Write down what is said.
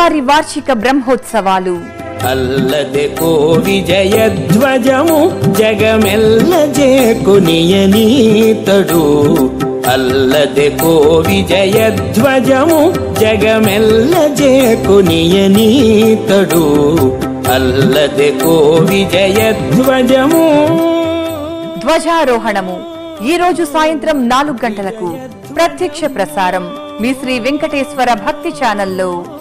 స్వామివారి వార్షిక బ్రహ్మోత్సవాలు. అల్లదే కో విజయధ్వజము జగమెల్ల జేకునియనీతడు. అల్లదే కో విజయధ్వజము జగమెల్ల జేకునియనీతడు. అల్లదే కో విజయధ్వజము. ధ్వజారోహణము ఈ రోజు సాయంత్రం 4 గంటలకు ప్రత్యక్ష ప్రసారం మీ శ్రీ వెంకటేశ్వర భక్తి ఛానల్లో.